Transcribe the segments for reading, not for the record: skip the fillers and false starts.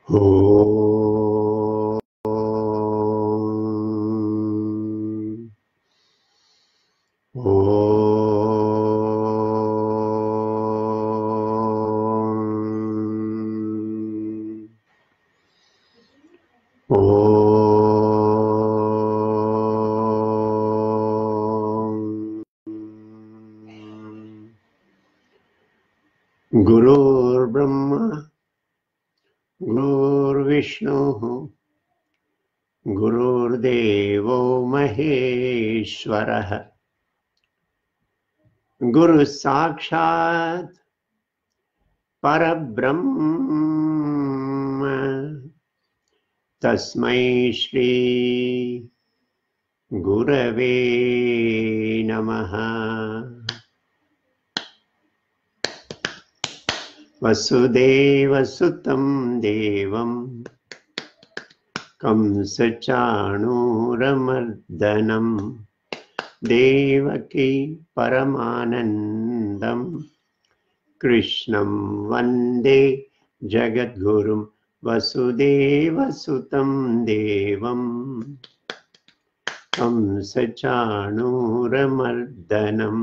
ओम गुरुर्ब्रह्मा गुरुर्विष्णुः गुरुर्देवो महेश्वरः गुरुः साक्षात् परब्रह्म तस्मै श्री गुरवे नमः। वसुदेवसुतं देवं कंसचाणूरमर्दनं देवकी परमानन्दं कृष्णं वन्दे जगद्गुरुं। वसुदेवसुतं देवं कंसचाणूरमर्दनं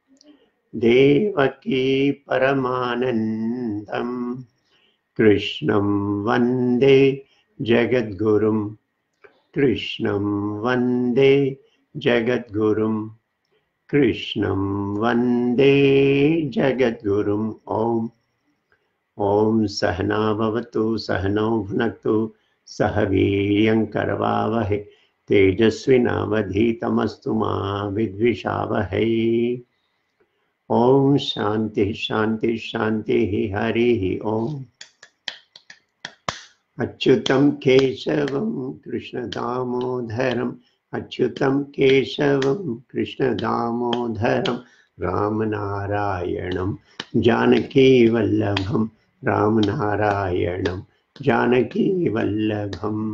देवकी परमानन्दं कृष्णं वन्दे जगद्गुरुं। कृष्णं वन्दे जगद्गुरुं। कृष्णं वन्दे जगद्गुरुम्। ओम ओम सहना भवतु सहनौ भुनक्तु सह वीर्यं करवावहै तेजस्विनावधीतमस्तु मा विद्विषावहै। ओम शांति शांति शांति हरिः ओम। अच्युतं केशवं कृष्णदामोदरम् अच्युतं केशवं कृष्णदामोदरं रामनारायणं जानकीवल्लभं रामनारायणं जानकीवल्लभम्।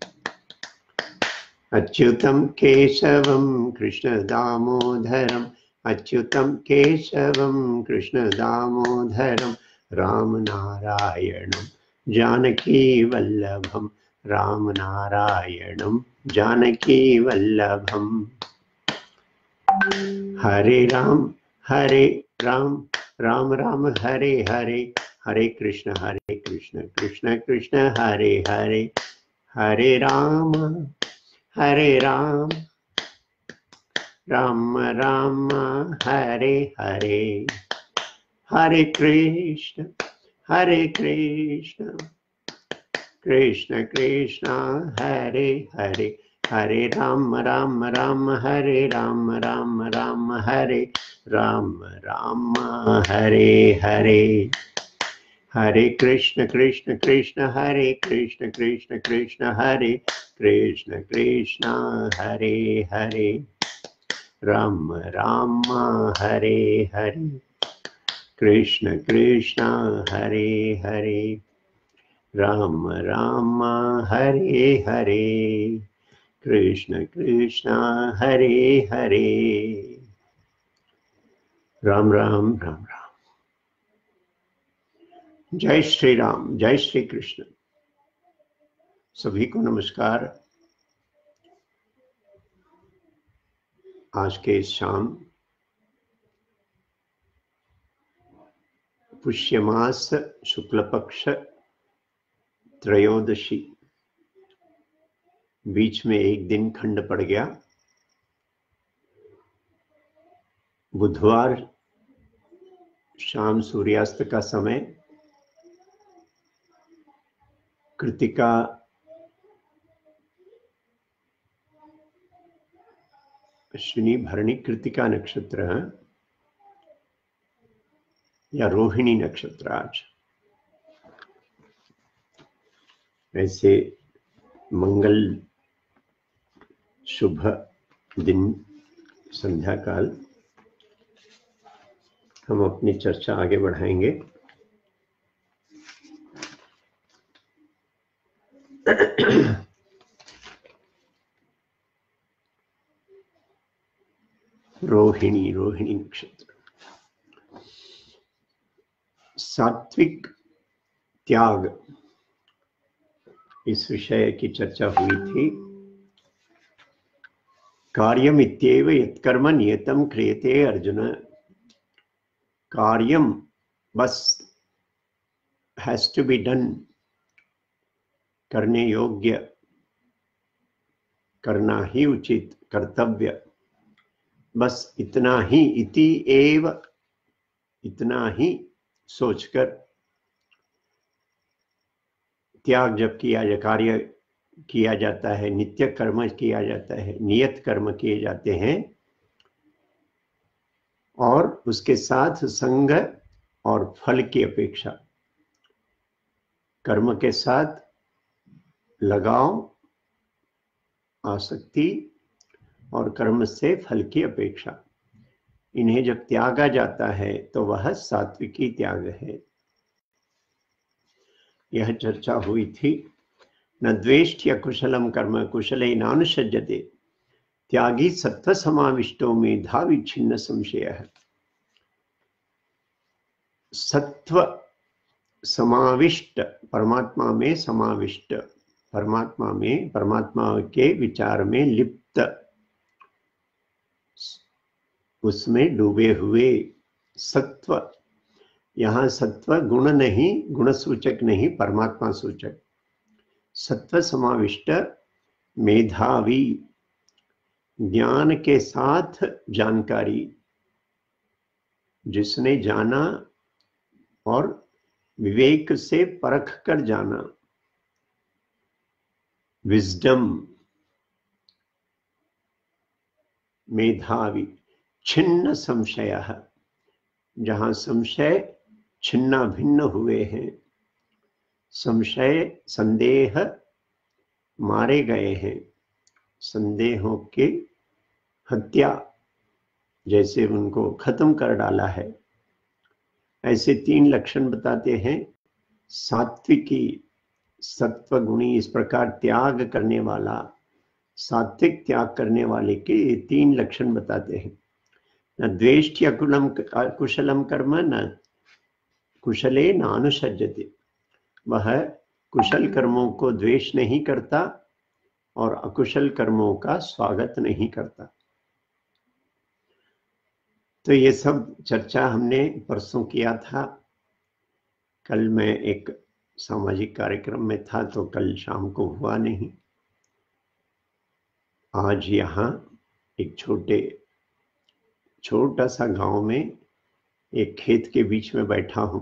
अच्युतं केशवं कृष्णदामोदरम् अच्युतं केशवं कृष्णदामोदरं रामनारायणं जानकीवल्लभं रामनारायणं जानकीवल्लभम्। हरे राम राम राम हरे हरे हरे कृष्ण कृष्ण कृष्ण हरे हरे हरे राम राम राम हरे हरे हरे कृष्ण कृष्ण कृष्ण हरे हरे हरे राम राम हरे राम राम हरे राम हरे हरे हरे कृष्ण कृष्ण हरे कृष्ण कृष्ण हरे कृष्ण हरे हरे राम हरे हरे कृष्ण हरे हरे राम हरे हरे कृष्ण हरे हरे। राम राम राम राम। जय श्री राम जय श्री कृष्ण। सभी को नमस्कार। आज के शाम पुष्य मास शुक्ल पक्ष त्रयोदशी, बीच में एक दिन खंड पड़ गया। बुधवार शाम सूर्यास्त का समय कृतिका अश्विनी भरणी कृतिका नक्षत्र है या रोहिणी नक्षत्र। आज ऐसे मंगल शुभ दिन संध्या काल हम अपनी चर्चा आगे बढ़ाएंगे। रोहिणी नक्षत्र सात्विक त्याग इस विषय की चर्चा हुई थी। कार्यमित्येव यत्कर्म नियतं क्रियते अर्जुन। कार्यम बस हैज टू बी डन, करने योग्य, करना ही उचित, कर्तव्य, बस इतना ही, इति एव, इतना ही सोचकर त्याग जब किया जाए, कार्य किया जाता है, नित्य कर्म किया जाता है, नियत कर्म किए जाते हैं, और उसके साथ संग और फल की अपेक्षा, कर्म के साथ लगाव, आसक्ति और कर्म से फल की अपेक्षा, इन्हें जब त्यागा जाता है तो वह सात्विकी त्याग है। यह चर्चा हुई थी। न द्वेष्ट्य कुशलम कर्म कुशले नानुसज्जते, त्यागी सत्व समाविष्टो मेधावी छिन्न संशयः। सत्व समाविष्ट, परमात्मा में समाविष्ट, परमात्मा में, परमात्मा के विचार में लिप्त, उसमें डूबे हुए सत्व, यहाँ सत्व गुण नहीं, गुण सूचक नहीं, परमात्मा सूचक, सत्व समाविष्ट मेधावी, ज्ञान के साथ जानकारी, जिसने जाना और विवेक से परख कर जाना, विजडम, मेधावी, छिन्न संशयः, जहां संशय छिन्ना भिन्न हुए हैं, संशय संदेह मारे गए हैं, संदेहों की हत्या, जैसे उनको खत्म कर डाला है। ऐसे 3 लक्षण बताते हैं। सात्विकी, सत्वगुणी, इस प्रकार त्याग करने वाला, सात्विक त्याग करने वाले के 3 लक्षण बताते हैं। न द्वेष्ट्य कुशलम कर्म न कुशले नानुसज्जते, वह कुशल कर्मों को द्वेष नहीं करता और अकुशल कर्मों का स्वागत नहीं करता। तो ये सब चर्चा हमने परसों किया था। कल मैं एक सामाजिक कार्यक्रम में था तो कल शाम को हुआ नहीं। आज यहाँ एक छोटा सा गांव में एक खेत के बीच में बैठा हूँ।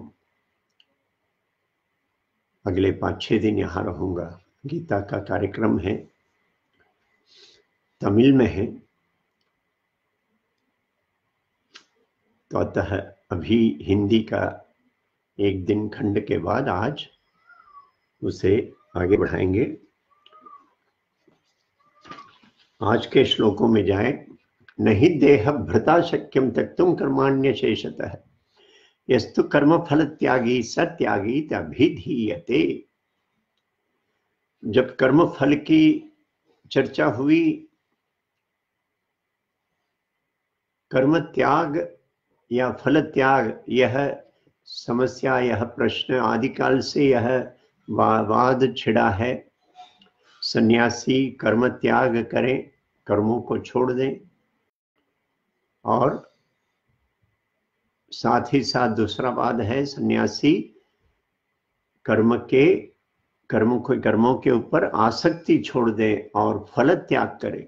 अगले 5-6 दिन यहाँ रहूंगा। गीता का कार्यक्रम है, तमिल में है, तो अतः अभी हिंदी का एक दिन खंड के बाद आज उसे आगे बढ़ाएंगे। आज के श्लोकों में जाए। नहीं देह भृता शक्यम त्यक्तुम कर्माण्य शेषतः, यस्तु कर्म फल त्यागी सत्यागी तभिधीयते। जब कर्म फल की चर्चा हुई, कर्म त्याग या फल त्याग, यह समस्या, यह प्रश्न आदिकाल से यह वाद छिड़ा है। सन्यासी कर्म त्याग करें, कर्मों को छोड़ दें, और साथ ही साथ दूसरा वाद है, सन्यासी कर्मों के ऊपर आसक्ति छोड़ दें और फल त्याग करें,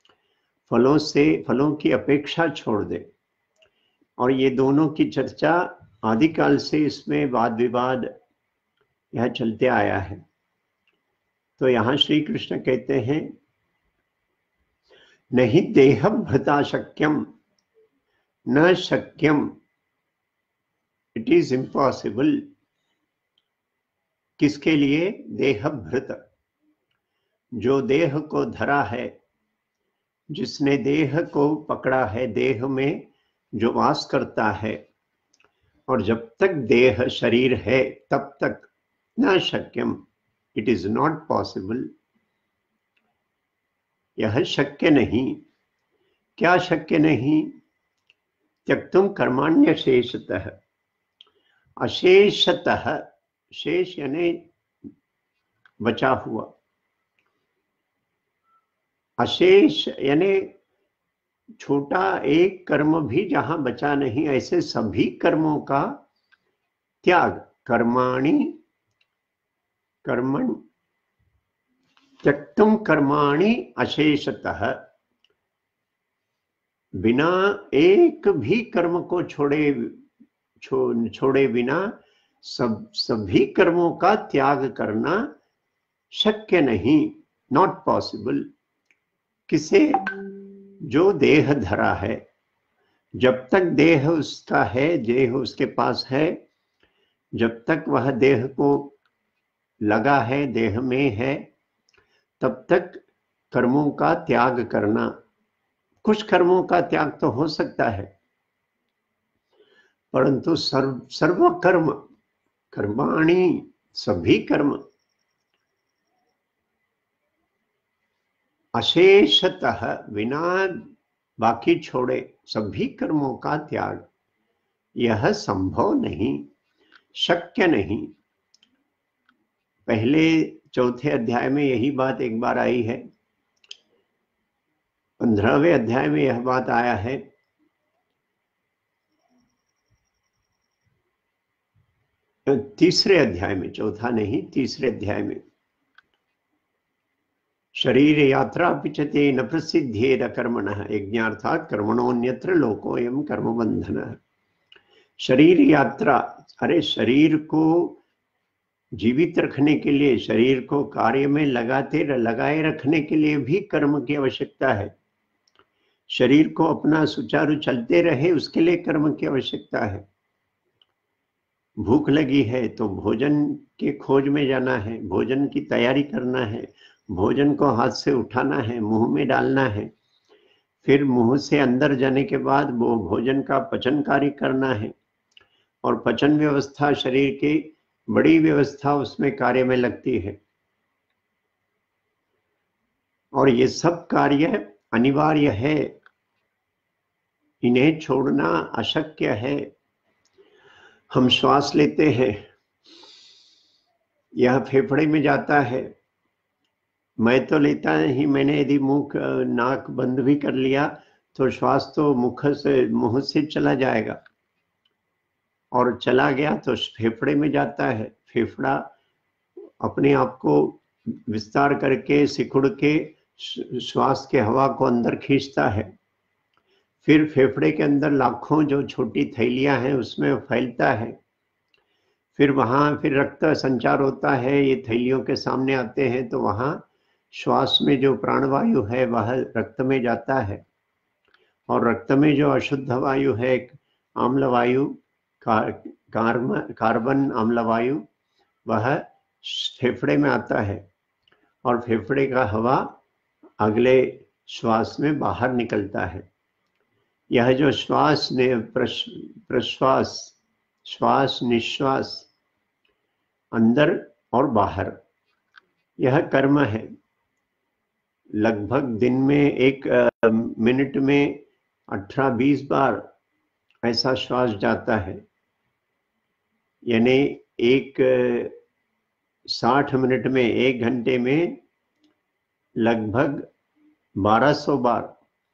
फलों की अपेक्षा छोड़ दें। और ये दोनों की चर्चा आदिकाल से इसमें वाद विवाद यह चलते आया है। तो यहां श्री कृष्ण कहते हैं, नहीं देह भृता शक्यम, न शक्यम, इट इज इम्पॉसिबल। किसके लिए? देह भृत, जो देह को धरा है, जिसने देह को पकड़ा है, देह में जो वास करता है, और जब तक देह शरीर है तब तक न शक्यम, इट इज नॉट पॉसिबल, यह शक्य नहीं। क्या शक्य नहीं? त्यक्तुम कर्माण्य शेषतः, अशेषतः, शेष यानी बचा हुआ। अशेष यानी छोटा एक कर्म भी जहां बचा नहीं, ऐसे सभी कर्मों का त्याग। कर्माणि कर्मण त्यक्तुम कर्माणि अशेषतः, बिना एक भी कर्म को छोड़े बिना सभी कर्मों का त्याग करना शक्य नहीं, नॉट पॉसिबल। किसे? जो देह धरा है। जब तक देह उसका है, देह उसके पास है, जब तक वह देह को लगा है, देह में है, तब तक कर्मों का त्याग करना। कुछ कर्मों का त्याग तो हो सकता है, परंतु सर्व कर्म, कर्माणि सभी कर्म, अशेषतः बिना बाकी छोड़े सभी कर्मों का त्याग, यह संभव नहीं, शक्य नहीं। पहले चौथे अध्याय में यही बात एक बार आई है, 15वें अध्याय में यह बात आया है। तीसरे अध्याय में, चौथा नहीं, तीसरे अध्याय में, शरीर यात्रा पिचते न प्रसिद्धेर कर्मणः यज्ञार्थात् कर्मणोऽन्यत्र लोकोऽयं कर्म बंधनः। शरीर यात्रा, अरे शरीर को जीवित रखने के लिए, शरीर को कार्य में लगाए रखने के लिए भी कर्म की आवश्यकता है। शरीर को अपना सुचारू चलते रहे, उसके लिए कर्म की आवश्यकता है। भूख लगी है तो भोजन के खोज में जाना है, भोजन की तैयारी करना है, भोजन को हाथ से उठाना है, मुंह में डालना है, फिर मुंह से अंदर जाने के बाद वो भोजन का पचन कार्य करना है, और पचन व्यवस्था शरीर की बड़ी व्यवस्था उसमें कार्य में लगती है। और ये सब कार्य अनिवार्य है, इन्हें छोड़ना अशक्य है। हम श्वास लेते हैं, यह फेफड़े में जाता है। मैं तो लेता ही, मैंने यदि मुंह नाक बंद भी कर लिया तो श्वास तो मुंह से चला जाएगा, और चला गया तो फेफड़े में जाता है। फेफड़ा अपने आप को विस्तार करके सिकुड़ के श्वास के हवा को अंदर खींचता है, फिर फेफड़े के अंदर लाखों जो छोटी थैलियां हैं उसमें फैलता है, फिर रक्त संचार होता है, ये थैलियों के सामने आते हैं, तो वहां श्वास में जो प्राणवायु है वह रक्त में जाता है, और रक्त में जो अशुद्ध वायु है, आम्ल वायु, कार्बन अम्ल वायु, वह फेफड़े में आता है, और फेफड़े का हवा अगले श्वास में बाहर निकलता है। यह जो श्वास ने प्रश्वास, श्वास निश्वास, अंदर और बाहर, यह कर्म है। लगभग दिन में 1 मिनट में 18-20 बार ऐसा श्वास जाता है, यानी 60 मिनट में, 1 घंटे में लगभग 1200 बार,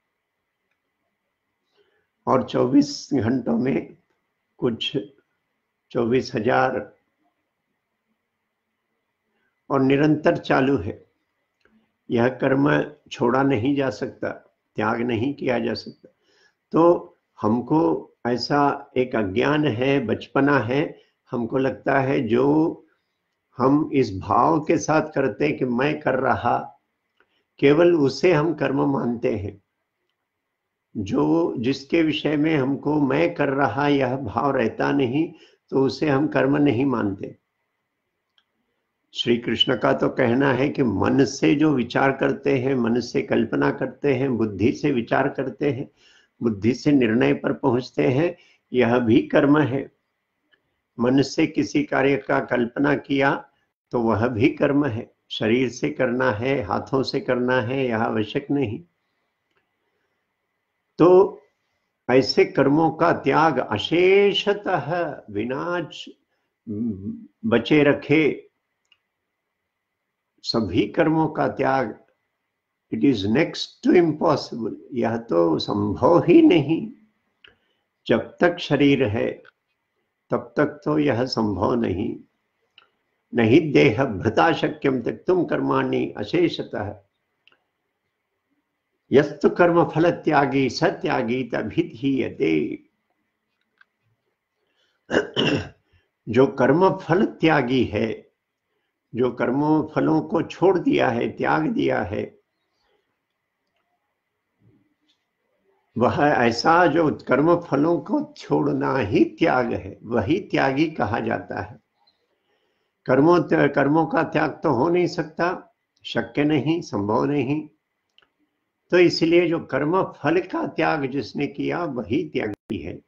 और 24 घंटों में कुछ 24,000, और निरंतर चालू है। यह कर्म छोड़ा नहीं जा सकता, त्याग नहीं किया जा सकता। तो हमको ऐसा एक अज्ञान है, बचपना है, हमको लगता है जो हम इस भाव के साथ करते कि मैं कर रहा, केवल उसे हम कर्म मानते हैं। जो जिसके विषय में हमको मैं कर रहा यह भाव रहता नहीं, तो उसे हम कर्म नहीं मानते। श्री कृष्ण का तो कहना है कि मन से जो विचार करते हैं, मन से कल्पना करते हैं, बुद्धि से विचार करते हैं, बुद्धि से निर्णय पर पहुंचते हैं, यह भी कर्म है। मन से किसी कार्य का कल्पना किया तो वह भी कर्म है। शरीर से करना है, हाथों से करना है, यह आवश्यक नहीं। तो ऐसे कर्मों का त्याग अशेषतः बिना बचे रखे सभी कर्मों का त्याग, it is next to impossible, यह तो संभव ही नहीं। जब तक शरीर है तब तक तो यह संभव नहीं। नहीं देह भृता शक्यम त्यक्तुम कर्माणि अशेषतः, यस्तु कर्म फल त्यागी सत्यागी तभिधीयते। जो कर्म फल त्यागी है, जो कर्मों फलों को छोड़ दिया है, त्याग दिया है, वह ऐसा जो कर्म फलों को छोड़ना ही त्याग है, वही त्यागी कहा जाता है। कर्मों का त्याग तो हो नहीं सकता, शक्य नहीं, संभव नहीं। तो इसलिए जो कर्म फल का त्याग जिसने किया वही त्यागी है।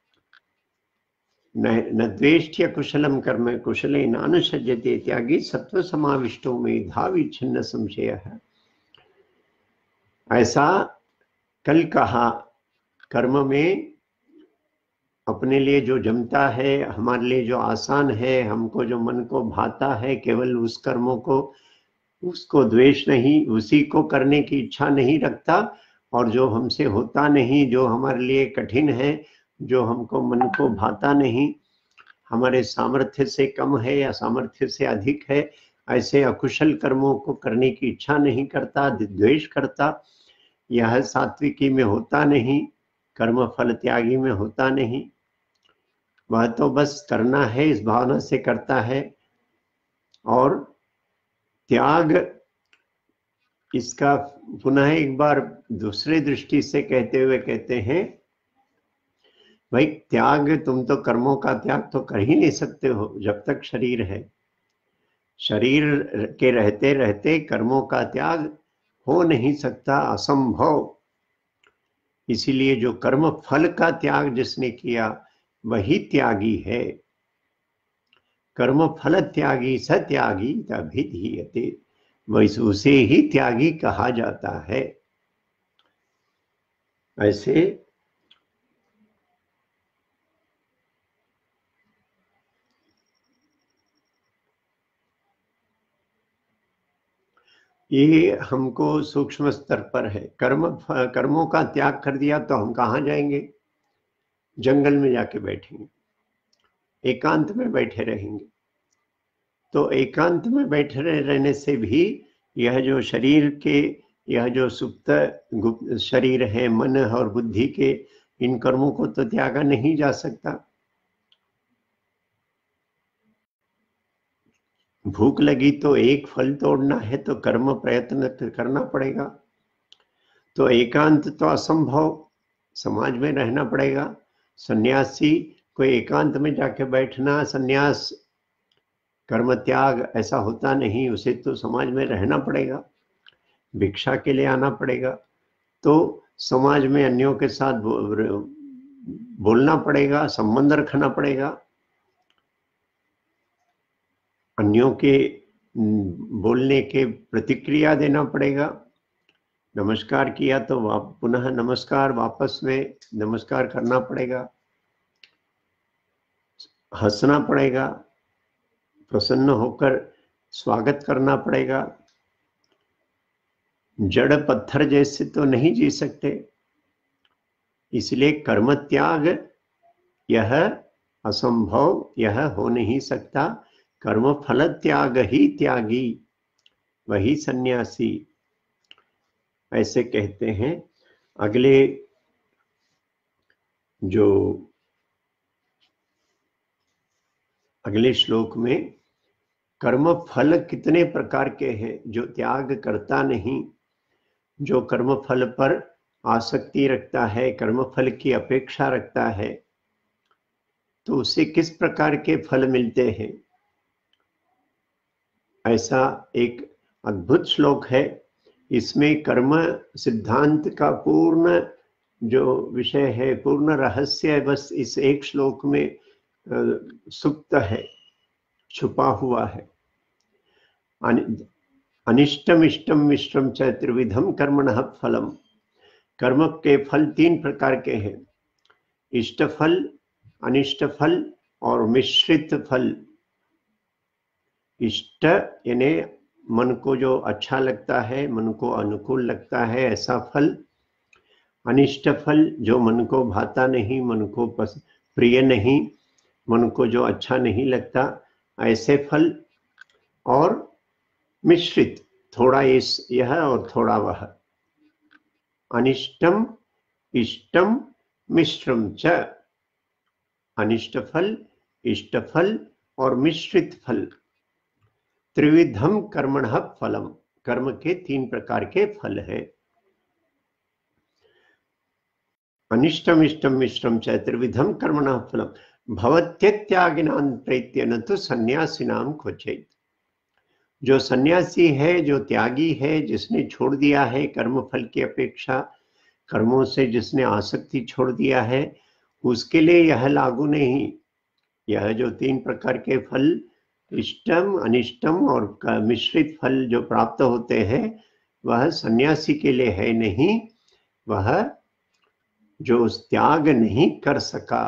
न द्वेष्ट्य कुशलम कर्म कुशले नानुसज्जते त्यागी सत्व समाविष्टो मेधावी छिन्न संशय है। ऐसा कल कहा, कर्म में अपने लिए जो जमता है, हमारे लिए जो आसान है, हमको जो मन को भाता है, केवल उस कर्मों को, उसको द्वेष नहीं, उसी को करने की इच्छा नहीं रखता। और जो हमसे होता नहीं, जो हमारे लिए कठिन है, जो हमको मन को भाता नहीं, हमारे सामर्थ्य से कम है या सामर्थ्य से अधिक है, ऐसे अकुशल कर्मों को करने की इच्छा नहीं करता, द्वेष करता, यह सात्विकी में होता नहीं, कर्म फल त्यागी में होता नहीं। वह तो बस करना है इस भावना से करता है। और त्याग, इसका पुनः एक बार दूसरे दृष्टि से कहते हुए कहते हैं, भाई त्याग, तुम तो कर्मों का त्याग तो कर ही नहीं सकते हो जब तक शरीर है। शरीर के रहते रहते कर्मों का त्याग हो नहीं सकता, असंभव। इसीलिए जो कर्म फल का त्याग जिसने किया वही त्यागी है। कर्म फल त्यागी सत्यागी तभिधीयते, वैसे उसे ही त्यागी कहा जाता है। ऐसे ये हमको सूक्ष्म स्तर पर है। कर्मों का त्याग कर दिया तो हम कहाँ जाएंगे? जंगल में जाके बैठेंगे, एकांत में बैठे रहेंगे। तो एकांत में बैठे रहने से भी यह जो शरीर के, यह जो सुप्त गुप्त शरीर है, मन और बुद्धि के, इन कर्मों को तो त्यागा नहीं जा सकता। भूख लगी तो एक फल तोड़ना है तो कर्म प्रयत्न करना पड़ेगा। तो एकांत तो असंभव, समाज में रहना पड़ेगा। सन्यासी कोई एकांत में जाके बैठना, सन्यास कर्म त्याग ऐसा होता नहीं, उसे तो समाज में रहना पड़ेगा, भिक्षा के लिए आना पड़ेगा। तो समाज में अन्यों के साथ बोलना पड़ेगा, संबंध रखना पड़ेगा, अन्यों के बोलने के प्रतिक्रिया देना पड़ेगा। नमस्कार किया तो पुनः नमस्कार वापस में नमस्कार करना पड़ेगा, हंसना पड़ेगा, प्रसन्न होकर स्वागत करना पड़ेगा। जड़ पत्थर जैसे तो नहीं जी सकते। इसलिए कर्म त्याग यह असंभव, यह हो नहीं सकता। कर्म फल त्याग ही त्यागी, वही सन्यासी, ऐसे कहते हैं। अगले श्लोक में कर्म फल कितने प्रकार के हैं। जो त्याग करता नहीं, जो कर्म फल पर आसक्ति रखता है, कर्म फल की अपेक्षा रखता है, तो उसे किस प्रकार के फल मिलते हैं। ऐसा एक अद्भुत श्लोक है। इसमें कर्म सिद्धांत का पूर्ण जो विषय है, पूर्ण रहस्य बस इस एक श्लोक में सुप्त है, छुपा हुआ है। अनिष्टम इष्टम मिश्रम च त्रिविधम कर्मणः फलम। कर्म के फल तीन प्रकार के हैं, इष्ट फल, अनिष्ट फल और मिश्रित फल। इष्ट यानी मन को जो अच्छा लगता है, मन को अनुकूल लगता है, ऐसा फल। अनिष्ट फल, जो मन को भाता नहीं, मन को प्रिय नहीं, मन को जो अच्छा नहीं लगता, ऐसे फल। और मिश्रित, थोड़ा यह और थोड़ा वह। अनिष्टम इष्टम मिश्रम च। अनिष्ट फल, इष्ट फल और मिश्रित फल। त्रिविधम कर्मणः फलम, कर्म के 3 प्रकार के फल है। अनिष्टम इष्टम मिश्रम च त्रिविधम कर्मणः फलम भवत्यत्यागिनां प्रेत्य न तो सन्यासिनाम क्वचित्। जो सन्यासी है, जो त्यागी है, जिसने छोड़ दिया है कर्म फल की अपेक्षा, कर्मों से जिसने आसक्ति छोड़ दिया है, उसके लिए यह लागू नहीं। यह जो 3 प्रकार के फल, इष्टम, अनिष्टम और मिश्रित फल जो प्राप्त होते हैं, वह सन्यासी के लिए है नहीं। वह जो त्याग नहीं कर सका,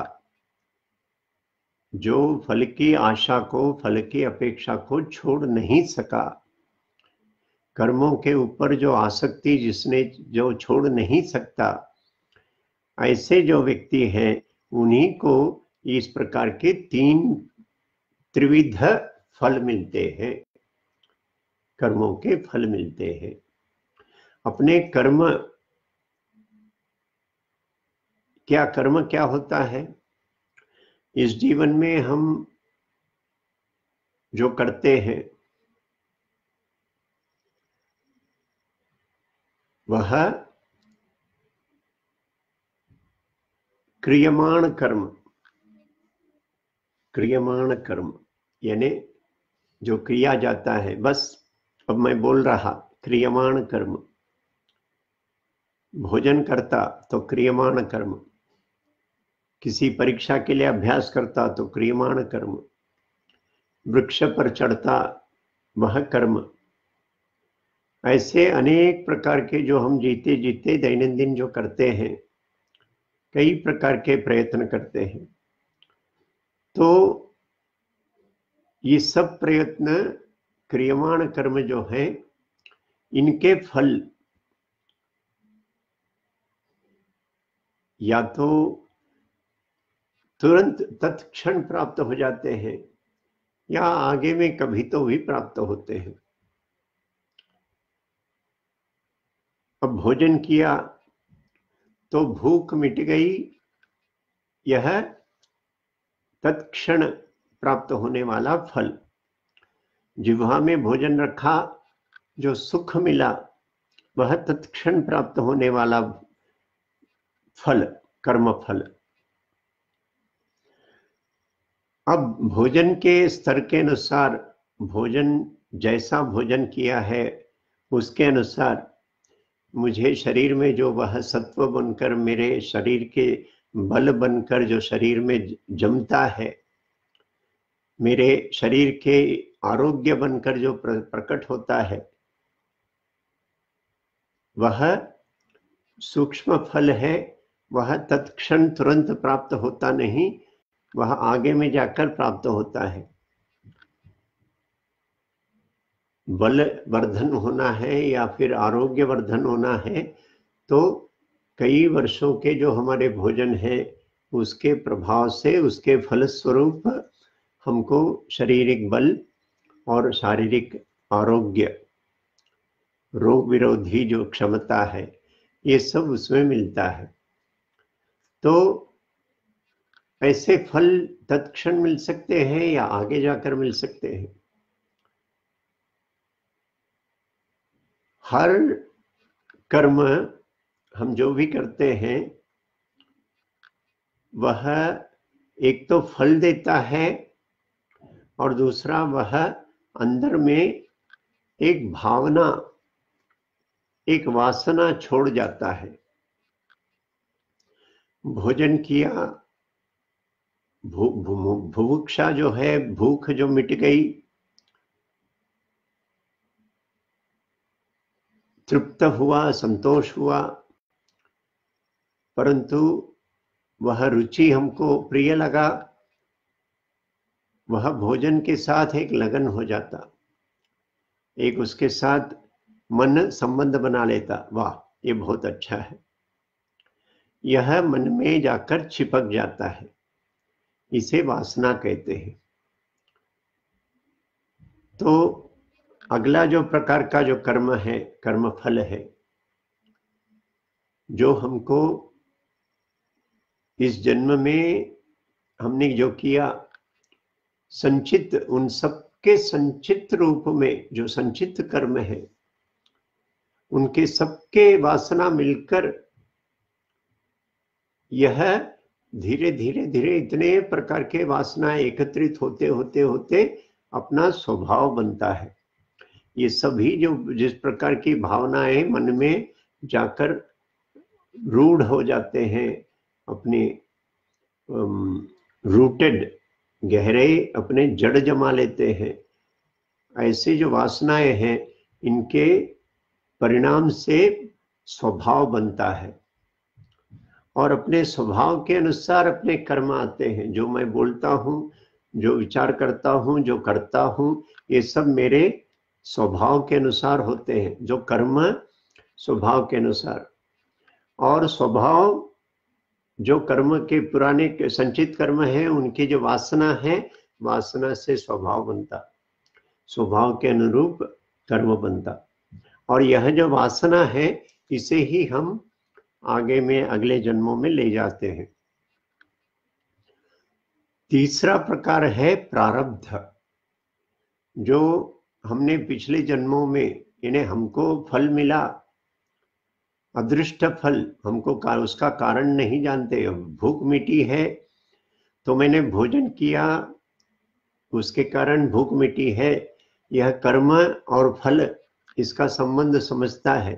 जो फल की आशा को, फल की अपेक्षा को छोड़ नहीं सका, कर्मों के ऊपर जो आसक्ति जिसने जो छोड़ नहीं सकता, ऐसे जो व्यक्ति हैं, उन्हीं को इस प्रकार के 3 त्रिविध फल मिलते हैं, कर्मों के फल मिलते हैं। अपने कर्म क्या होता है? इस जीवन में हम जो करते हैं वह क्रियमाण कर्म, क्रियमाण कर्म यानी जो किया जाता है। बस अब मैं बोल रहा, क्रियमाण कर्म। भोजन करता तो क्रियमाण कर्म, किसी परीक्षा के लिए अभ्यास करता तो क्रियमाण कर्म, वृक्ष पर चढ़ता वह कर्म। ऐसे अनेक प्रकार के जो हम जीते जीते दैनंदिन जो करते हैं, कई प्रकार के प्रयत्न करते हैं। तो ये सब प्रयत्न, क्रियमाण कर्म जो है, इनके फल या तो तुरंत तत्क्षण प्राप्त हो जाते हैं, या आगे में कभी तो भी प्राप्त होते हैं। अब भोजन किया तो भूख मिट गई, यह तत्क्षण प्राप्त होने वाला फल। जिह्वा में भोजन रखा, जो सुख मिला, वह तत्क्षण प्राप्त होने वाला फल, कर्म फल। अब भोजन के स्तर के अनुसार, भोजन जैसा भोजन किया है उसके अनुसार मुझे शरीर में जो वह सत्व बनकर, मेरे शरीर के बल बनकर जो शरीर में जमता है, मेरे शरीर के आरोग्य बनकर जो प्रकट होता है, वह सूक्ष्म फल है। वह तत्क्षण तुरंत प्राप्त होता नहीं, वह आगे में जाकर प्राप्त होता है। बल वर्धन होना है या फिर आरोग्य वर्धन होना है, तो कई वर्षों के जो हमारे भोजन है, उसके प्रभाव से, उसके फलस्वरूप हमको शारीरिक बल और शारीरिक आरोग्य, रोग विरोधी जो क्षमता है, ये सब उसमें मिलता है। तो ऐसे फल तत्क्षण मिल सकते हैं या आगे जाकर मिल सकते हैं। हर कर्म हम जो भी करते हैं, वह एक तो फल देता है और दूसरा वह अंदर में एक भावना, एक वासना छोड़ जाता है। भोजन किया, भुभुक्षा जो है, भूख जो मिट गई, तृप्त हुआ, संतोष हुआ, परंतु वह रुचि हमको प्रिय लगा, वह भोजन के साथ एक लगन हो जाता। एक उसके साथ मन संबंध बना लेता, वाह ये बहुत अच्छा है, यह मन में जाकर चिपक जाता है, इसे वासना कहते हैं। तो अगला जो प्रकार का जो कर्म है, कर्म फल है, जो हमको इस जन्म में हमने जो किया संचित, उन सबके संचित रूप में जो संचित कर्म है, उनके सबके वासना मिलकर यह धीरे धीरे धीरे इतने प्रकार के वासना एकत्रित होते होते होते अपना स्वभाव बनता है। ये सभी जो जिस प्रकार की भावनाएं मन में जाकर रूढ़ हो जाते हैं, अपने रूटेड गहरे अपने जड़ जमा लेते हैं, ऐसे जो वासनाएं हैं इनके परिणाम से स्वभाव बनता है और अपने स्वभाव के अनुसार अपने कर्म आते हैं। जो मैं बोलता हूँ, जो विचार करता हूँ, जो करता हूँ, ये सब मेरे स्वभाव के अनुसार होते हैं, जो कर्म स्वभाव के अनुसार। और स्वभाव जो कर्म के पुराने के संचित कर्म है, उनकी जो वासना है, वासना से स्वभाव बनता, स्वभाव के अनुरूप कर्म बनता। और यह जो वासना है इसे ही हम आगे में अगले जन्मों में ले जाते हैं। तीसरा प्रकार है प्रारब्ध। जो हमने पिछले जन्मों में, इन्हें हमको फल मिला, अदृष्ट फल, हमको उसका कारण नहीं जानते। भूख मिटी है तो मैंने भोजन किया, उसके कारण भूख मिटी है, यह कर्म और फल इसका संबंध समझता है।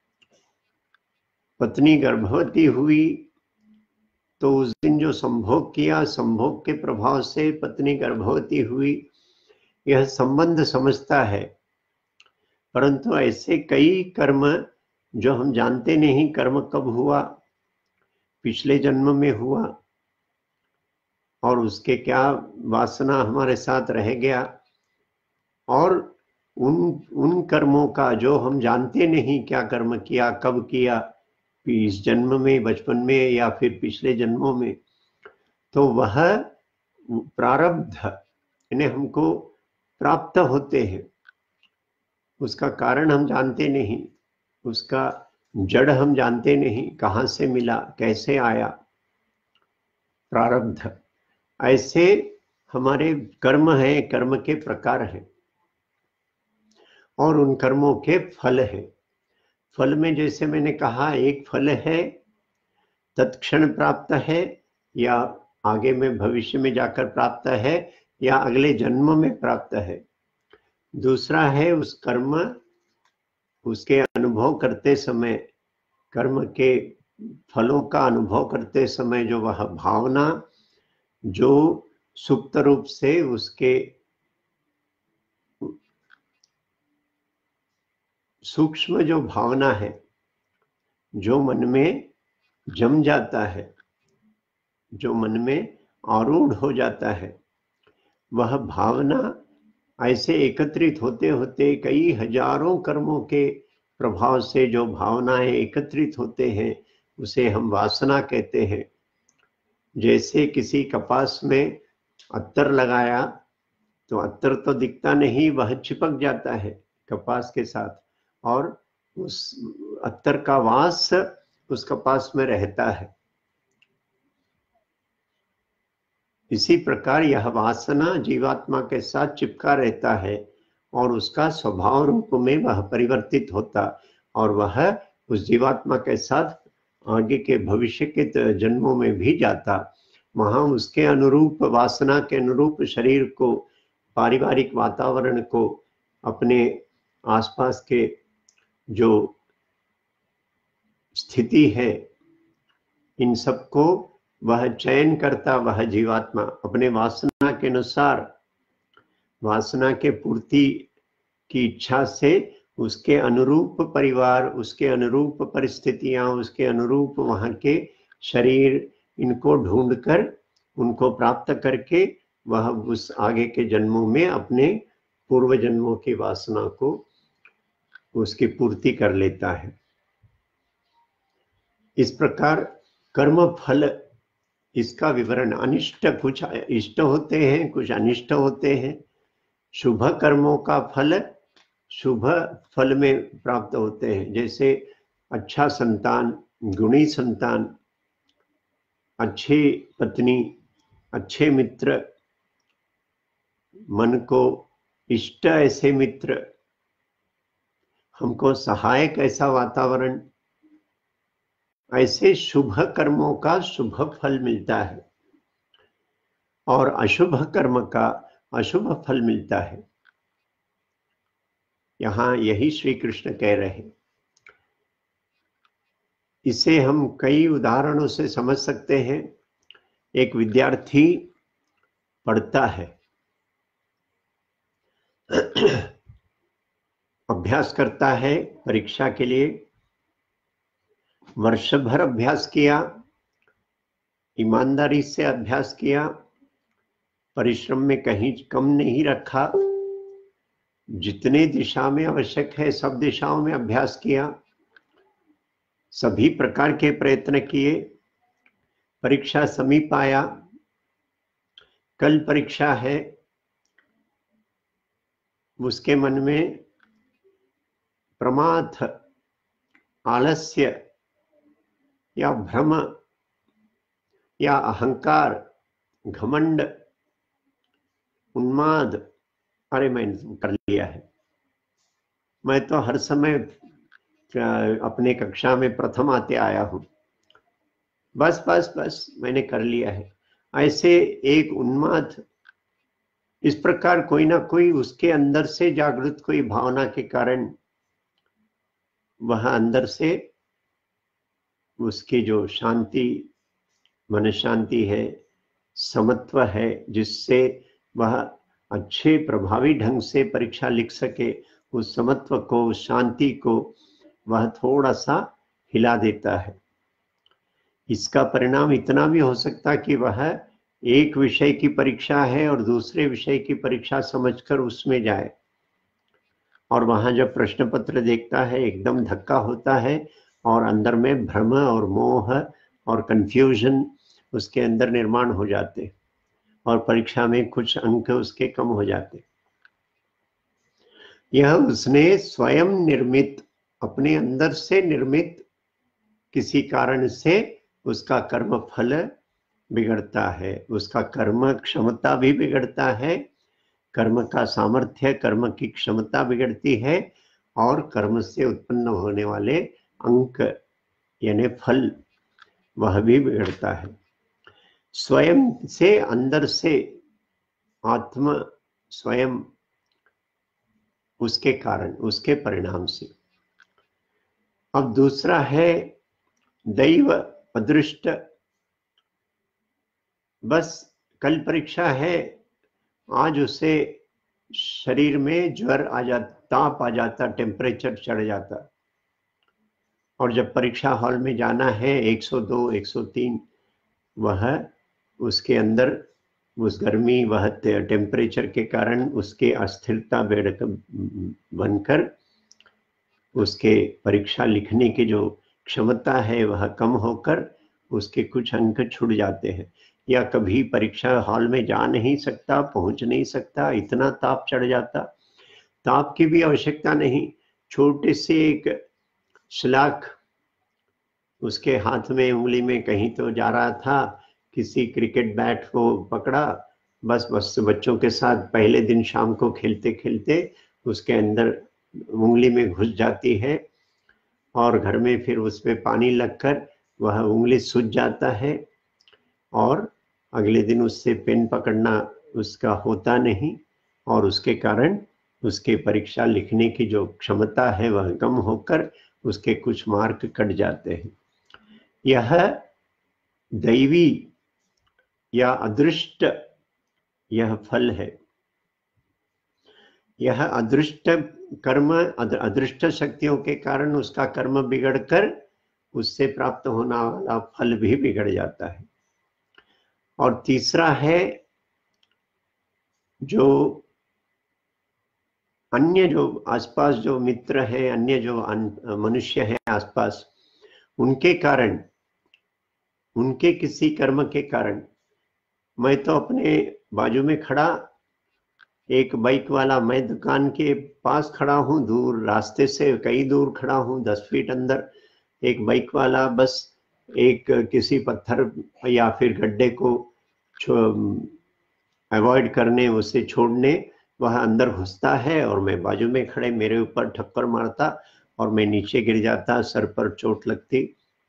पत्नी गर्भवती हुई तो उस दिन जो संभोग किया, संभोग के प्रभाव से पत्नी गर्भवती हुई, यह संबंध समझता है। परंतु ऐसे कई कर्म जो हम जानते नहीं कर्म कब हुआ, पिछले जन्म में हुआ और उसके क्या वासना हमारे साथ रह गया, और उन कर्मों का जो हम जानते नहीं क्या कर्म किया, कब किया, इस जन्म में, बचपन में या फिर पिछले जन्मों में, तो वह प्रारब्ध इन्हें हमको प्राप्त होते हैं। उसका कारण हम जानते नहीं, उसका जड़ हम जानते नहीं, कहाँ से मिला, कैसे आया, प्रारब्ध। ऐसे हमारे कर्म हैं, कर्म के प्रकार हैं और उन कर्मों के फल हैं। फल में जैसे मैंने कहा, एक फल है तत्क्षण प्राप्त है, या आगे में भविष्य में जाकर प्राप्त है, या अगले जन्म में प्राप्त है। दूसरा है उस कर्म, उसके अनुभव करते समय, कर्म के फलों का अनुभव करते समय जो वह भावना, जो सुप्त रूप से उसके सूक्ष्म जो भावना है, जो मन में जम जाता है, जो मन में आरूढ़ हो जाता है, वह भावना ऐसे एकत्रित होते होते कई हजारों कर्मों के प्रभाव से जो भावनाएं एकत्रित होते हैं, उसे हम वासना कहते हैं। जैसे किसी कपास में अत्तर लगाया तो अत्तर तो दिखता नहीं, वह चिपक जाता है कपास के साथ और उस अत्तर का वास उस कपास में रहता है। इसी प्रकार यह वासना जीवात्मा के साथ चिपका रहता है और उसका स्वभाव रूप में वह परिवर्तित होता और वह उस जीवात्मा के साथ आगे के भविष्य के जन्मों में भी जाता। वहां उसके अनुरूप, वासना के अनुरूप शरीर को, पारिवारिक वातावरण को, अपने आसपास के जो स्थिति है, इन सबको वह चयन करता, वह जीवात्मा अपने वासना के अनुसार, वासना के पूर्ति की इच्छा से उसके अनुरूप परिवार, उसके अनुरूप परिस्थितियां, उसके अनुरूप वहां के शरीर, इनको ढूंढकर उनको प्राप्त करके वह उस आगे के जन्मों में अपने पूर्व जन्मों की वासना को उसकी पूर्ति कर लेता है। इस प्रकार कर्म फल, इसका विवरण, अनिष्ट कुछ इष्ट होते हैं, कुछ अनिष्ट होते हैं। शुभ कर्मों का फल शुभ फल में प्राप्त होते हैं, जैसे अच्छा संतान, गुणी संतान, अच्छी पत्नी, अच्छे मित्र, मन को इष्ट ऐसे मित्र, हमको सहायक ऐसा वातावरण, ऐसे शुभ कर्मों का शुभ फल मिलता है और अशुभ कर्म का अशुभ फल मिलता है। यहां यही श्री कृष्ण कह रहे हैं। इसे हम कई उदाहरणों से समझ सकते हैं। एक विद्यार्थी पढ़ता है, अभ्यास करता है परीक्षा के लिए, वर्ष भर अभ्यास किया, ईमानदारी से अभ्यास किया, परिश्रम में कहीं कम नहीं रखा, जितने दिशा में आवश्यक है सब दिशाओं में अभ्यास किया, सभी प्रकार के प्रयत्न किए, परीक्षा समीप आया, कल परीक्षा है, उसके मन में प्रमाथ, आलस्य या भ्रम या अहंकार, घमंड, उन्माद, अरे मैंने कर लिया है, मैं तो हर समय अपने कक्षा में प्रथम आते आया हूं, बस बस बस मैंने कर लिया है, ऐसे एक उन्माद। इस प्रकार कोई ना कोई उसके अंदर से जागृत कोई भावना के कारण वह अंदर से उसकी जो शांति, मन शांति है, समत्व है, जिससे वह अच्छे प्रभावी ढंग से परीक्षा लिख सके, उस समत्व को, उस शांति को वह थोड़ा सा हिला देता है। इसका परिणाम इतना भी हो सकता कि वह एक विषय की परीक्षा है और दूसरे विषय की परीक्षा समझकर उसमें जाए, और वहां जब प्रश्न पत्र देखता है एकदम धक्का होता है और अंदर में भ्रम और मोह और कंफ्यूजन उसके अंदर निर्माण हो जाते और परीक्षा में कुछ अंक उसके कम हो जाते। यह उसने स्वयं निर्मित, अपने अंदर से निर्मित किसी कारण से उसका कर्म फल बिगड़ता है, उसका कर्म क्षमता भी बिगड़ता है, कर्म का सामर्थ्य, कर्म की क्षमता बिगड़ती है और कर्म से उत्पन्न होने वाले अंक यानी फल वह भी बिगड़ता है। स्वयं से, अंदर से, आत्मा स्वयं, उसके कारण, उसके परिणाम से। अब दूसरा है दैव अदृष्ट। बस कल परीक्षा है, आज उसे शरीर में ज्वर आ जाता, ताप आ जाता, टेम्परेचर चढ़ जाता, और जब परीक्षा हॉल में जाना है 102, 103, वह उसके अंदर उस गर्मी, वह टेम्परेचर के कारण उसके अस्थिरता बनकर उसके परीक्षा लिखने की जो क्षमता है वह कम होकर उसके कुछ अंक छूट जाते हैं, या कभी परीक्षा हॉल में जा नहीं सकता, पहुंच नहीं सकता, इतना ताप चढ़ जाता। ताप की भी आवश्यकता नहीं, छोटे से एक सलाख उसके हाथ में, उंगली में कहीं तो जा रहा था, किसी क्रिकेट बैट को पकड़ा, बस बस बच्चों के साथ पहले दिन शाम को खेलते खेलते उसके अंदर उंगली में घुस जाती है और घर में फिर उसमें पानी लगकर वह उंगली सूज जाता है और अगले दिन उससे पेन पकड़ना उसका होता नहीं, और उसके कारण उसके परीक्षा लिखने की जो क्षमता है वह कम होकर उसके कुछ मार्क कट जाते हैं। यह दैवी या अदृष्ट यह फल है। यह अदृष्ट कर्म, अदृष्ट शक्तियों के कारण उसका कर्म बिगड़कर उससे प्राप्त होने वाला फल भी बिगड़ जाता है। और तीसरा है जो अन्य जो आसपास जो मित्र हैं, अन्य जो मनुष्य हैं आसपास, उनके कारण, उनके किसी कर्म के कारण मैं तो अपने बाजू में खड़ा, एक बाइक वाला, मैं दुकान के पास खड़ा हूं, दूर रास्ते से कई दूर खड़ा हूं, 10 फीट अंदर, एक बाइक वाला बस एक किसी पत्थर या फिर गड्ढे को अवॉइड करने, उसे छोड़ने वह अंदर घुसता है और मैं बाजू में खड़े, मेरे ऊपर ठक्कर मारता और मैं नीचे गिर जाता, सर पर चोट लगती।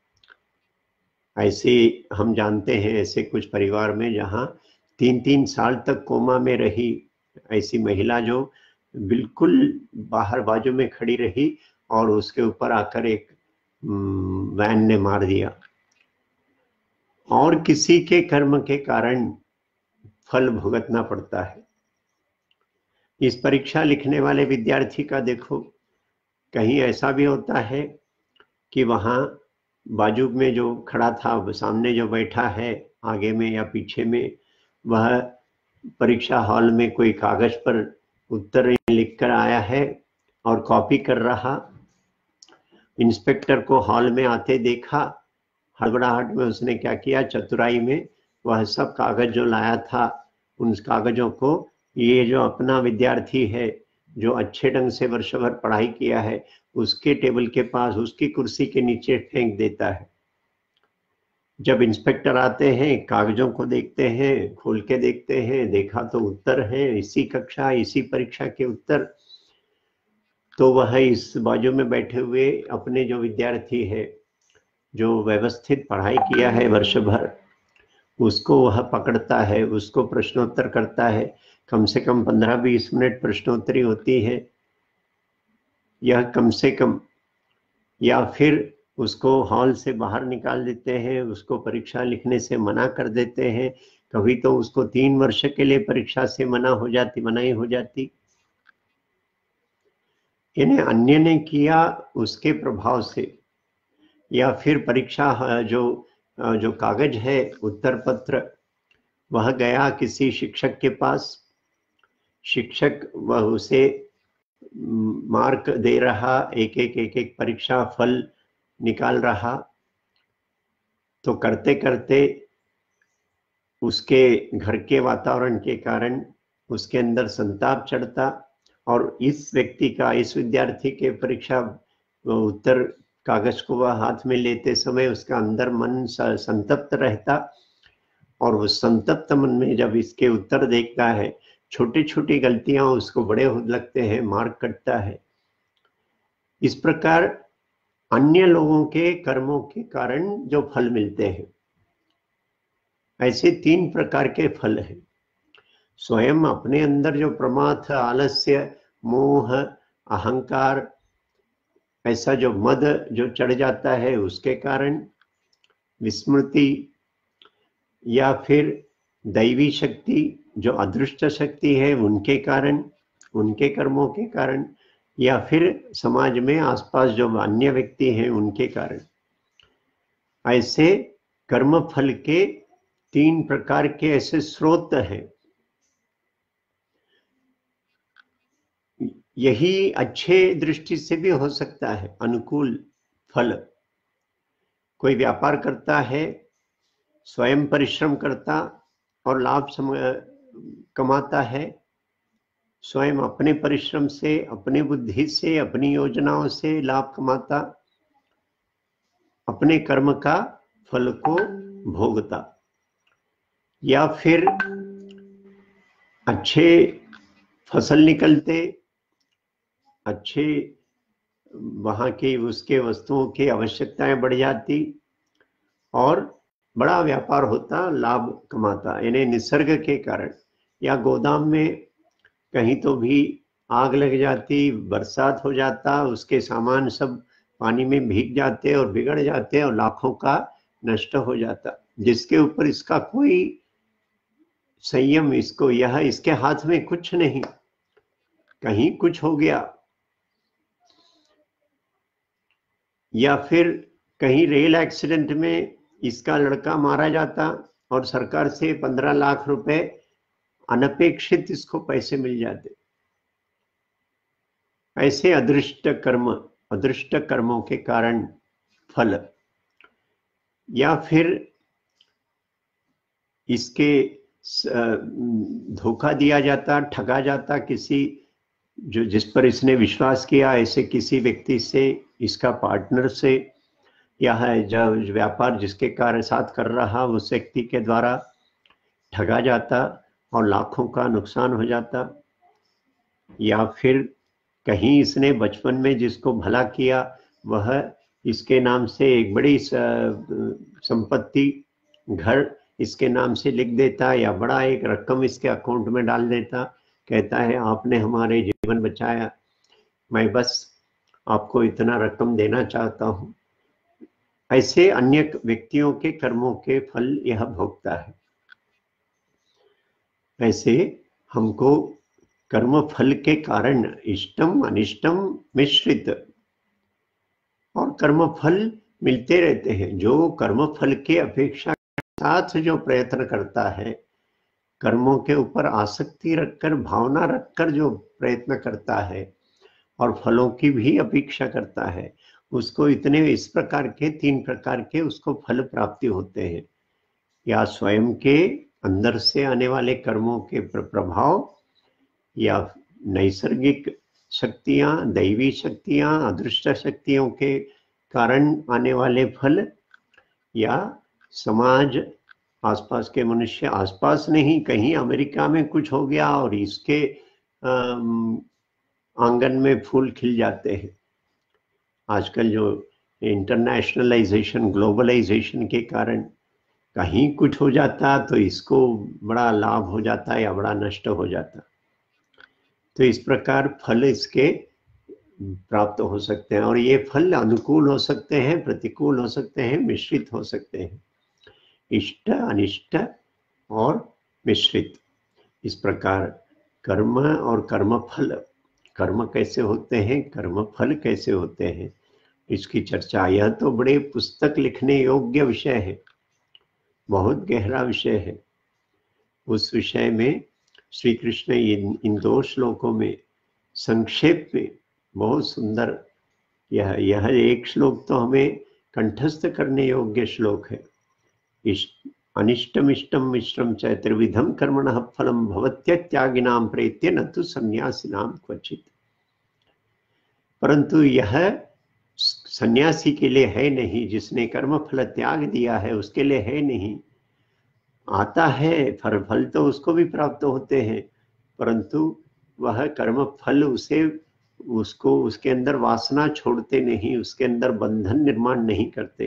ऐसे हम जानते हैं ऐसे कुछ परिवार में जहां 3-3 साल तक कोमा में रही ऐसी महिला, जो बिल्कुल बाहर बाजू में खड़ी रही और उसके ऊपर आकर एक वैन ने मार दिया। और किसी के कर्म के कारण फल भुगतना पड़ता है। इस परीक्षा लिखने वाले विद्यार्थी का देखो, कहीं ऐसा भी होता है कि वहां बाजू में जो खड़ा था, सामने जो बैठा है आगे में या पीछे में, वह परीक्षा हॉल में कोई कागज पर उत्तर लिखकर आया है और कॉपी कर रहा। इंस्पेक्टर को हॉल में आते देखा, हड़बड़ाहट में उसने क्या किया, चतुराई में वह सब कागज जो लाया था, उन कागजों को ये जो अपना विद्यार्थी है, जो अच्छे ढंग से वर्ष भर पढ़ाई किया है, उसके टेबल के पास, उसकी कुर्सी के नीचे फेंक देता है। जब इंस्पेक्टर आते हैं, कागजों को देखते हैं, खोल के देखते हैं, देखा तो उत्तर है इसी कक्षा, इसी परीक्षा के उत्तर। तो वह इस बाजू में बैठे हुए अपने जो विद्यार्थी है, जो व्यवस्थित पढ़ाई किया है वर्ष भर, उसको वह पकड़ता है, उसको प्रश्नोत्तर करता है। कम से कम 15-20 मिनट प्रश्नोत्तरी होती है, यह कम से कम। या फिर उसको हॉल से बाहर निकाल देते हैं, उसको परीक्षा लिखने से मना कर देते हैं। कभी तो उसको 3 वर्ष के लिए परीक्षा से मनाही हो जाती। इन्हें अन्य ने किया उसके प्रभाव से, या फिर परीक्षा जो कागज है, उत्तर पत्र, वह गया किसी शिक्षक के पास, शिक्षक वह उसे मार्क दे रहा, एक एक परीक्षा फल निकाल रहा। तो करते करते उसके घर के वातावरण के कारण उसके अंदर संताप चढ़ता, और इस व्यक्ति का, इस विद्यार्थी के परीक्षा उत्तर कागज को वह हाथ में लेते समय उसका अंदर मन संतप्त रहता, और उस संतप्त मन में जब इसके उत्तर देखता है, छोटी छोटी गलतियां उसको बड़े लगते हैं, मार्क कटता है। इस प्रकार अन्य लोगों के कर्मों के कारण जो फल मिलते हैं, ऐसे 3 प्रकार के फल हैं। स्वयं अपने अंदर जो प्रमाथ, आलस्य, मोह, अहंकार, ऐसा जो मद जो चढ़ जाता है, उसके कारण, विस्मृति, या फिर दैवी शक्ति जो अदृष्ट शक्ति है उनके कारण, उनके कर्मों के कारण, या फिर समाज में आसपास जो अन्य व्यक्ति हैं उनके कारण। ऐसे कर्म फल के 3 प्रकार के ऐसे स्रोत हैं। यही अच्छे दृष्टि से भी हो सकता है अनुकूल फल। कोई व्यापार करता है, स्वयं परिश्रम करता और लाभ कमाता है, स्वयं अपने परिश्रम से, अपनी बुद्धि से, अपनी योजनाओं से लाभ कमाता, अपने कर्म का फल को भोगता। या फिर अच्छे फसल निकलते, अच्छे वहां की उसके वस्तुओं की आवश्यकताएं बढ़ जाती और बड़ा व्यापार होता, लाभ कमाता। यानी निसर्ग के कारण, या गोदाम में कहीं तो भी आग लग जाती, बरसात हो जाता, उसके सामान सब पानी में भीग जाते और बिगड़ जाते और लाखों का नष्ट हो जाता, जिसके ऊपर इसका कोई संयम, इसको यह इसके हाथ में कुछ नहीं, कहीं कुछ हो गया, या फिर कहीं रेल एक्सीडेंट में इसका लड़का मारा जाता और सरकार से 15 लाख रुपए अनपेक्षित इसको पैसे मिल जाते। ऐसे अदृष्ट कर्मों के कारण फल, या फिर इसके धोखा दिया जाता, ठगा जाता किसी जिस पर इसने विश्वास किया, ऐसे किसी व्यक्ति से, इसका पार्टनर से, या है जो व्यापार जिसके कार्य साथ कर रहा उस व्यक्ति के द्वारा ठगा जाता और लाखों का नुकसान हो जाता। या फिर कहीं इसने बचपन में जिसको भला किया वह इसके नाम से एक बड़ी संपत्ति, घर इसके नाम से लिख देता, या बड़ा एक रकम इसके अकाउंट में डाल देता, कहता है आपने हमारे जीवन बचाया, मैं बस आपको इतना रकम देना चाहता हूं। ऐसे अन्य व्यक्तियों के कर्मों के फल यह भोगता है। ऐसे हमको कर्म फल के कारण इष्टम अनिष्टम मिश्रित और कर्म फल मिलते रहते हैं। जो कर्म फल के अपेक्षा के साथ जो प्रयत्न करता है, कर्मों के ऊपर आसक्ति रखकर, भावना रखकर जो प्रयत्न करता है और फलों की भी अपेक्षा करता है, उसको इतने इस प्रकार के 3 प्रकार के उसको फल प्राप्ति होते हैं। या स्वयं के अंदर से आने वाले कर्मों के प्रभाव, या नैसर्गिक शक्तियां, दैवी शक्तियां, अदृष्ट शक्तियों के कारण आने वाले फल, या समाज, आसपास के मनुष्य, आसपास नहीं, कहीं अमेरिका में कुछ हो गया और इसके आंगन में फूल खिल जाते हैं। आजकल जो इंटरनेशनलाइजेशन, ग्लोबलाइजेशन के कारण कहीं कुछ हो जाता तो इसको बड़ा लाभ हो जाता या बड़ा नष्ट हो जाता। तो इस प्रकार फल इसके प्राप्त हो सकते हैं, और ये फल अनुकूल हो सकते हैं, प्रतिकूल हो सकते हैं, मिश्रित हो सकते हैं, इष्ट अनिष्ट और मिश्रित। इस प्रकार कर्म और कर्म फल, कर्म कैसे होते हैं, कर्म फल कैसे होते हैं, इसकी चर्चा, यह तो बड़े पुस्तक लिखने योग्य विषय है, बहुत गहरा विषय है। उस विषय में श्री कृष्ण इन 2 श्लोकों में संक्षेप में बहुत सुंदर, यह एक श्लोक तो हमें कंठस्थ करने योग्य श्लोक है। अनिष्टमिष्टम मिश्रम च त्रिविधम कर्मणः फलम भवत्यत्यागिनां प्रेत्य न तो सन्यासिनां क्वचित। परंतु यह सन्यासी के लिए है नहीं, जिसने कर्म फल त्याग दिया है उसके लिए है नहीं। आता है फल तो उसको भी प्राप्त होते हैं, परंतु वह कर्म फल उसको उसके अंदर वासना छोड़ते नहीं, उसके अंदर बंधन निर्माण नहीं करते।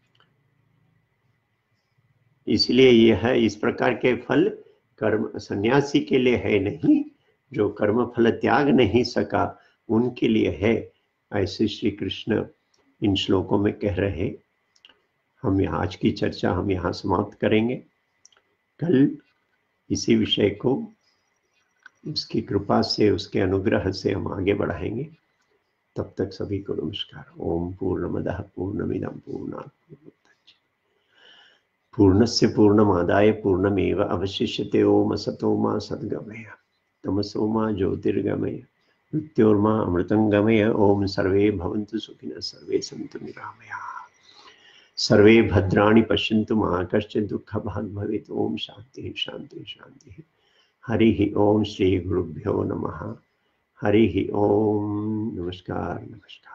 इसलिए यह इस प्रकार के फल कर्म सन्यासी के लिए है नहीं, जो कर्म फल त्याग नहीं सका उनके लिए है, ऐसे श्री कृष्ण इन श्लोकों में कह रहे। हम यहाँ आज की चर्चा हम यहाँ समाप्त करेंगे। कल इसी विषय को उसकी कृपा से, उसके अनुग्रह से हम आगे बढ़ाएंगे। तब तक सभी को नमस्कार। ओम पूर्णमदः पूर्णमिदं पूर्णात् पूर्णमुदच्यते पूर्णस्य पूर्णमादाय पूर्णमेव अवशिष्यते। ओम असतो मा सद्गमय तमसो मा ज्योतिर्गमय मृत्योर्मा अमृतंगमय। ओम सर्वे भवन्तु सुखिनः, सर्वे सन्तु निरामयाः, सर्वे भद्राणि पश्यन्तु मा कश्चित् दुःखभाग् भवेत्। ओम शांति शांति शांति। हरि ओम। श्री गुरुभ्यो नमः। हरि ओम। नमस्कार नमस्कार।